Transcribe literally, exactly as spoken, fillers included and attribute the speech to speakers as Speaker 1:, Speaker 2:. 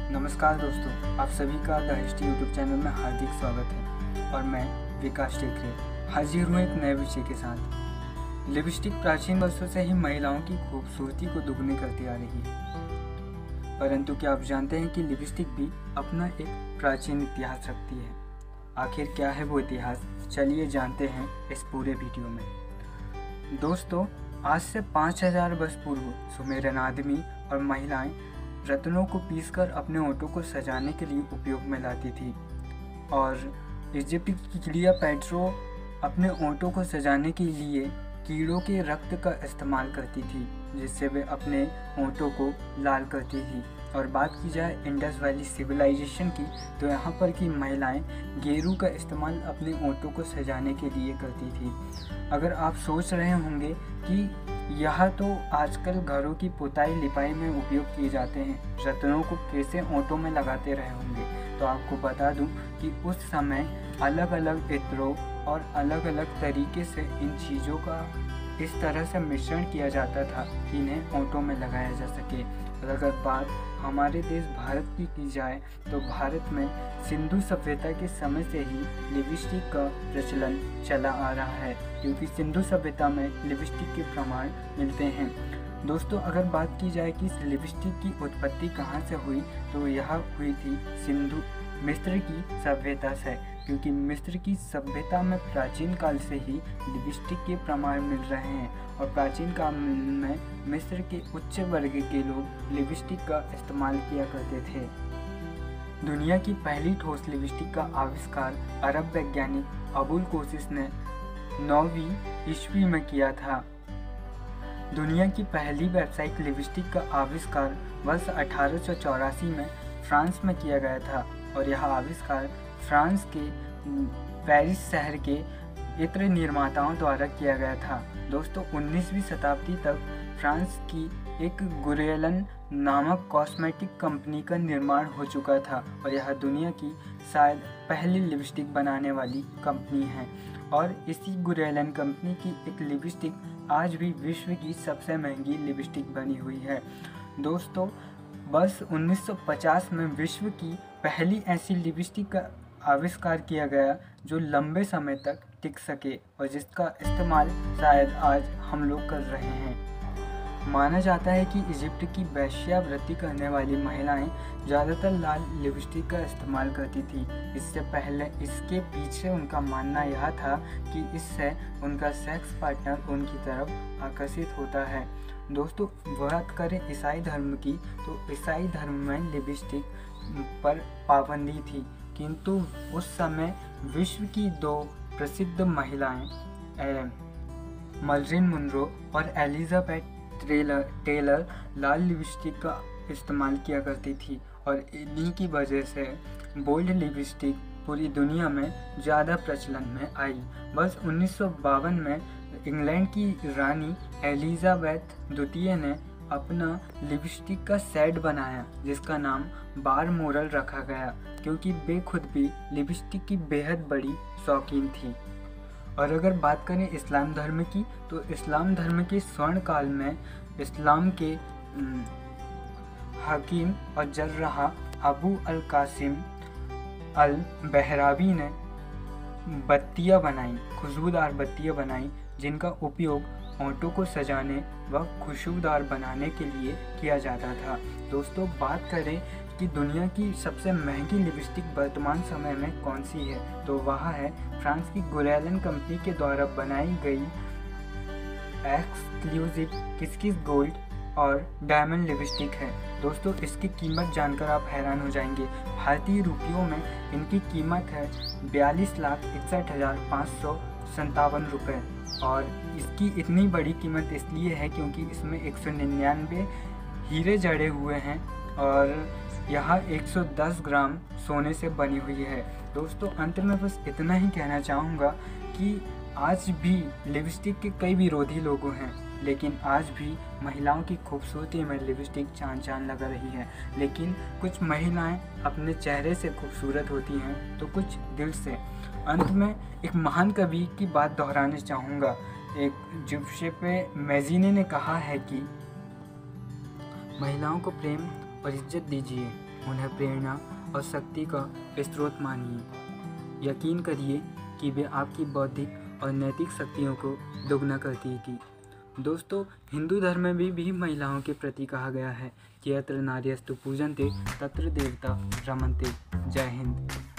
Speaker 1: नमस्कार दोस्तों, आप सभी का द हिस्ट्री यूट्यूब चैनल में हार्दिक स्वागत है और मैं विकास टेकरे हाजिर हूँ एक नए विषय के साथ। लिपस्टिक प्राचीन वर्षों से ही महिलाओं की खूबसूरती को दुगनी करती आ रही है, परंतु क्या आप जानते हैं कि लिपस्टिक भी अपना एक प्राचीन इतिहास रखती है। आखिर क्या है वो इतिहास, चलिए जानते हैं इस पूरे वीडियो में। दोस्तों, आज से पाँच हजार वर्ष पूर्व सुमेरन आदमी और महिलाएं रत्नों को पीसकर अपने ओंठों को सजाने के लिए उपयोग में लाती थी और इजिप्ट की क्लियोपैट्रा अपने ओंठों को सजाने के लिए कीड़ों के रक्त का इस्तेमाल करती थी, जिससे वे अपने ओंठों को लाल करती थी। और बात की जाए इंडस वैली सिविलाइजेशन की, तो यहाँ पर की महिलाएं गेरू का इस्तेमाल अपने ओंठों को सजाने के लिए करती थी। अगर आप सोच रहे होंगे कि यह तो आजकल घरों की पुताई लिपाई में उपयोग किए जाते हैं, रत्नों को कैसे ओंठों में लगाते रहे होंगे, तो आपको बता दूं कि उस समय अलग अलग इत्रों और अलग अलग तरीके से इन चीज़ों का इस तरह से मिश्रण किया जाता था कि इन्हें ओंठों में लगाया जा सके। और अगर बात हमारे देश भारत की की जाए, तो भारत में सिंधु सभ्यता के समय से ही लिपस्टिक का प्रचलन चला आ रहा है, क्योंकि सिंधु सभ्यता में लिपस्टिक के प्रमाण मिलते हैं। दोस्तों, अगर बात की जाए कि इस लिपस्टिक की उत्पत्ति कहाँ से हुई, तो यह हुई थी सिंधु मिस्र की सभ्यता से, क्योंकि मिस्र की सभ्यता में प्राचीन काल से ही लिपस्टिक के प्रमाण मिल रहे हैं और प्राचीन काल में मिस्र के उच्च वर्ग के लोग लिपस्टिक का इस्तेमाल किया करते थे। दुनिया की पहली ठोस लिपस्टिक का आविष्कार अरब वैज्ञानिक अबुल कोशिश ने नौवीं ईस्वी में किया था। दुनिया की पहली व्यावसायिक लिपस्टिक का आविष्कार वर्ष अठारह सौ चौरासी में फ्रांस में किया गया था और यह आविष्कार फ्रांस के पेरिस शहर के इत्र निर्माताओं द्वारा किया गया था। दोस्तों, उन्नीसवीं शताब्दी तक फ्रांस की एक गुरेलन नामक कॉस्मेटिक कंपनी का निर्माण हो चुका था और यह दुनिया की शायद पहली लिपस्टिक बनाने वाली कंपनी है और इसी गुरेलन कंपनी की एक लिपस्टिक आज भी विश्व की सबसे महंगी लिपस्टिक बनी हुई है। दोस्तों, वर्ष उन्नीस सौ पचास में विश्व की पहली ऐसी लिपस्टिक का आविष्कार किया गया जो लंबे समय तक टिक सके और जिसका इस्तेमाल शायद आज हम लोग कर रहे हैं। माना जाता है कि इजिप्ट की वेश्यावृत्ति करने वाली महिलाएं ज़्यादातर लाल लिपस्टिक का इस्तेमाल करती थी। इससे पहले इसके पीछे उनका मानना यह था कि इससे उनका सेक्स पार्टनर उनकी तरफ आकर्षित होता है। दोस्तों, बात करें ईसाई धर्म की, तो ईसाई धर्म में लिपस्टिक पर पाबंदी थी, किंतु उस समय विश्व की दो प्रसिद्ध महिलाएं मर्लिन मुनरो और एलिजाबेथ टेलर टेलर लाल लिपस्टिक का इस्तेमाल किया करती थी और इन्हीं की वजह से बोल्ड लिपस्टिक पूरी दुनिया में ज़्यादा प्रचलन में आई। वर्ष उन्नीस सौ बावन में इंग्लैंड की रानी एलिजाबेथ द्वितीय ने अपना लिपस्टिक का सेट बनाया, जिसका नाम बार मोरल रखा गया, क्योंकि वे खुद भी लिपस्टिक की बेहद बड़ी शौकीन थी। और अगर बात करें इस्लाम धर्म की, तो इस्लाम धर्म के स्वर्ण काल में इस्लाम के हकीम और जर्राह अबू अल कासिम अल बहरावी ने बत्तियाँ बनाई, खुशबूदार बत्तियाँ बनाई, जिनका उपयोग ओंठों को सजाने व खुशबूदार बनाने के लिए किया जाता था। दोस्तों, बात करें कि दुनिया की सबसे महंगी लिपस्टिक वर्तमान समय में कौन सी है, तो वह है फ्रांस की गुरेलन कंपनी के द्वारा बनाई गई एक्सक्लूसिव किस किस गोल्ड और डायमंड लिपस्टिक है। दोस्तों, इसकी कीमत जानकर आप हैरान हो जाएंगे। भारतीय रुपयों में इनकी कीमत है बयालीस लाख इकसठ हज़ार पाँच सौ संतावन रुपये और इसकी इतनी बड़ी कीमत इसलिए है क्योंकि इसमें एक सौ निन्यानवे हीरे जड़े हुए हैं और यह एक सौ दस ग्राम सोने से बनी हुई है। दोस्तों, अंत में बस इतना ही कहना चाहूँगा कि आज भी लिपस्टिक के कई विरोधी लोग हैं, लेकिन आज भी महिलाओं की खूबसूरती में लिपस्टिक चांद चांद लगा रही है। लेकिन कुछ महिलाएं अपने चेहरे से खूबसूरत होती हैं तो कुछ दिल से। अंत में एक महान कवि की बात दोहराना चाहूँगा। एक जुसेप्पे मैज़ीनी ने कहा है कि महिलाओं को प्रेम और इज्जत दीजिए, उन्हें प्रेरणा और शक्ति का स्रोत मानिए। यकीन करिए कि वे आपकी बौद्धिक और नैतिक शक्तियों को दोगुना करती थी। दोस्तों, हिंदू धर्म में भी, भी महिलाओं के प्रति कहा गया है कि यत्र नार्यस्तु पूजन्ते तत्र देवता रमन्ते। जय हिंद।